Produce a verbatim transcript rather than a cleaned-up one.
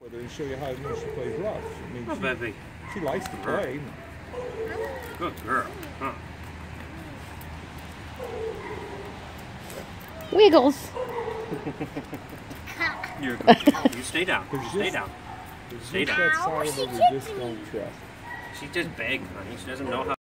with her and show you how much she plays rough. I mean, Oh, she, baby. she likes to play. Good girl. Huh. Wiggles. You're good. You stay down. You stay just- down. There's Stay just down. that side of her we just don't trust. She's just begging, honey. She doesn't know how.